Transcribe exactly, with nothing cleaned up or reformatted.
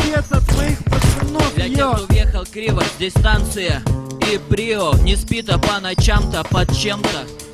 пиздец от моих пацанов, Для тех, кто въехал криво, здесь станция и Брио. Не спит, а по ночам-то под чем-то.